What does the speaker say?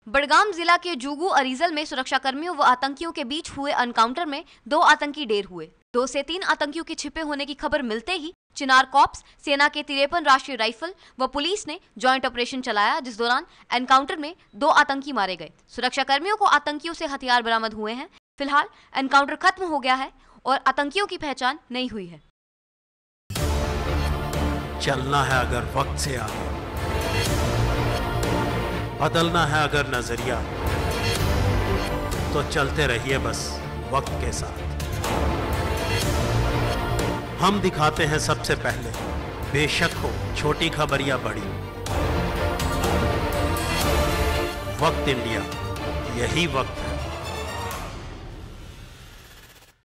बड़गाम जिला के जुगू अरीजल में सुरक्षा कर्मियों व आतंकियों के बीच हुए एनकाउंटर में 2 आतंकी ढेर हुए। 2 से 3 आतंकियों के छिपे होने की खबर मिलते ही चिनार कॉर्प्स, सेना के 53 राष्ट्रीय राइफल व पुलिस ने जॉइंट ऑपरेशन चलाया, जिस दौरान एनकाउंटर में 2 आतंकी मारे गए। सुरक्षा कर्मियों को आतंकियों से हथियार बरामद हुए हैं। फिलहाल एनकाउंटर खत्म हो गया है और आतंकियों की पहचान नहीं हुई है। चलना है अगर वक्त से आगे, बदलना है अगर नजरिया, तो चलते रहिए बस वक्त के साथ। हम दिखाते हैं सबसे पहले, बेशक हो छोटी खबर या बड़ी। वक्त इंडिया, यही वक्त है।